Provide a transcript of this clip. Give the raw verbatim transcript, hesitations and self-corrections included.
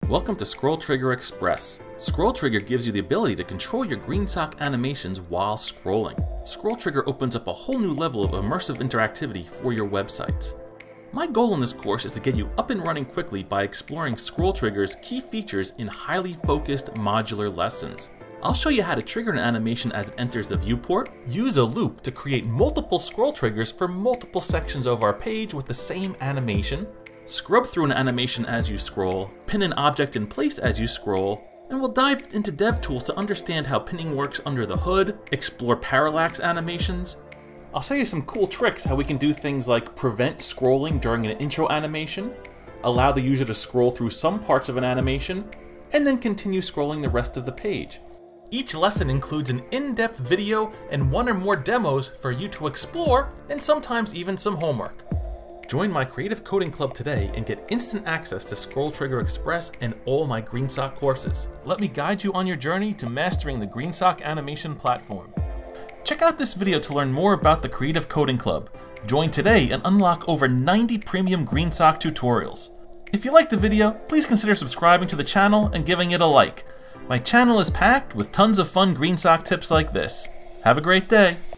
Welcome to Scroll Trigger Express. Scroll Trigger gives you the ability to control your GreenSock animations while scrolling. Scroll Trigger opens up a whole new level of immersive interactivity for your websites. My goal in this course is to get you up and running quickly by exploring Scroll Trigger's key features in highly focused modular lessons. I'll show you how to trigger an animation as it enters the viewport, use a loop to create multiple scroll triggers for multiple sections of our page with the same animation, scrub through an animation as you scroll, pin an object in place as you scroll, and we'll dive into DevTools to understand how pinning works under the hood, explore parallax animations. I'll show you some cool tricks how we can do things like prevent scrolling during an intro animation, allow the user to scroll through some parts of an animation, and then continue scrolling the rest of the page. Each lesson includes an in-depth video and one or more demos for you to explore, and sometimes even some homework. Join my Creative Coding Club today and get instant access to Scroll Trigger Express and all my GreenSock courses. Let me guide you on your journey to mastering the GreenSock animation platform. Check out this video to learn more about the Creative Coding Club. Join today and unlock over ninety premium GreenSock tutorials. If you liked the video, please consider subscribing to the channel and giving it a like. My channel is packed with tons of fun GreenSock tips like this. Have a great day!